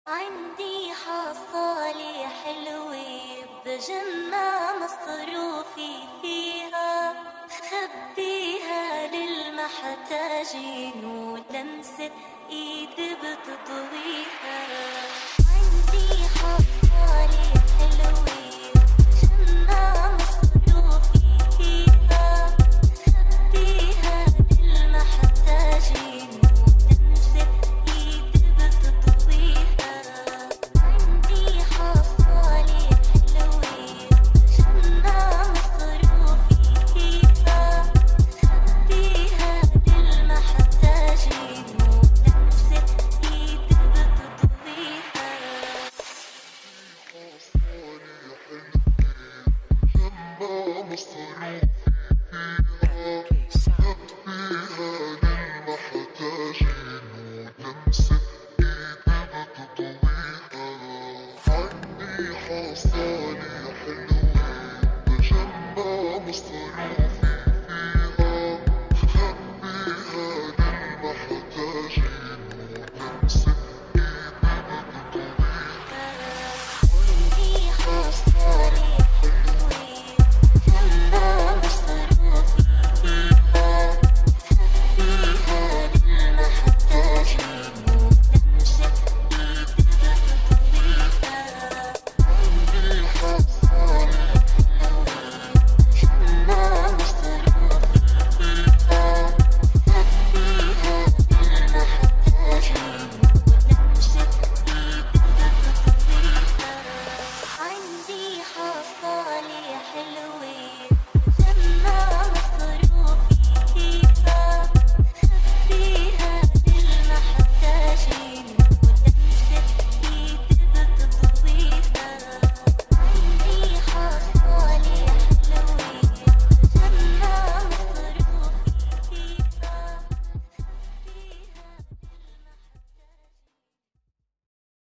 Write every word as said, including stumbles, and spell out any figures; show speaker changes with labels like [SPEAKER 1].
[SPEAKER 1] عندي حصالة حلوة بجمع مصروفي فيها، خبيها للمحتاجين ولمسة ايد بتطويها. عندي حصالة حلوة بجمع مصروفي فيها، خبيها للمحتاجين ولمسة ايد بتطويها. عندي حصالة حلوة بجمع مصروفي فيها، خبيها للمحتاجين ولمسة ايد بتطويها.
[SPEAKER 2] Thank you.